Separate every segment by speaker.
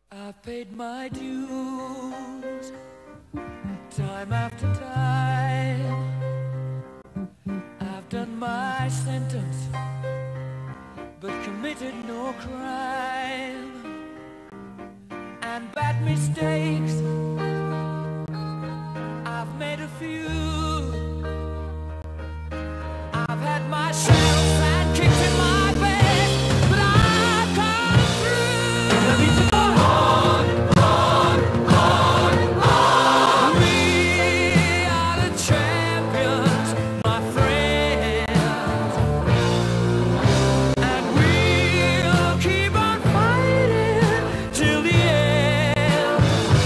Speaker 1: I've paid my dues, time after time. I've done my sentence, but committed no crime. And bad mistakes, I've made a few. I've had my shells and kicks in my bed, but I've come through. Let me go on, on, on, on. We are the champions, my friends, and we'll keep on fighting till the end.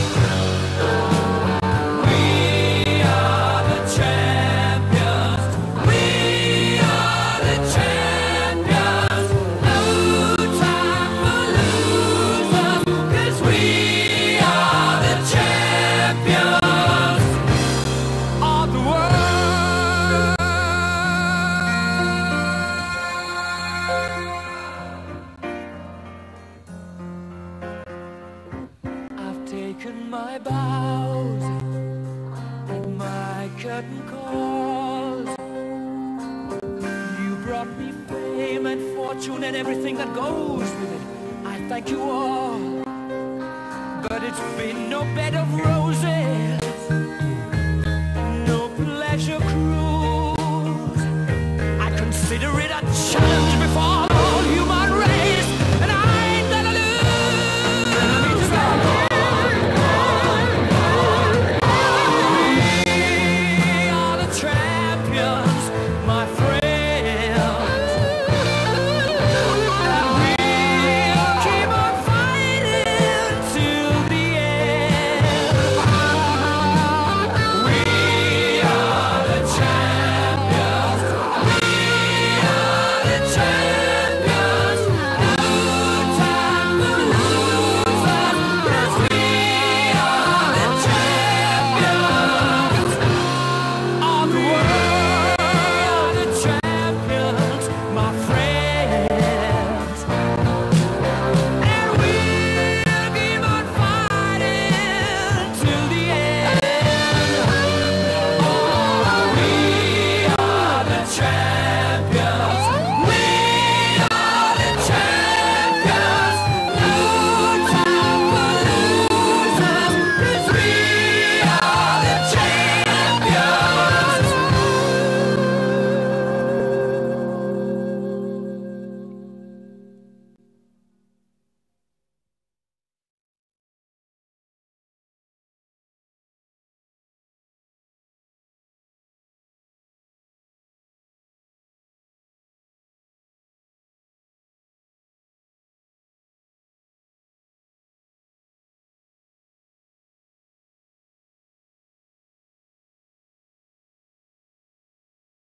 Speaker 1: We are the champions. We are the champions. No time for losers, 'cause we are the champions of the world. I've taken my bows and my curtain calls. You brought me fame and fortune and everything that goes with it. I thank you all, but it's been no bed of roses, no pleasure cruise. I consider it a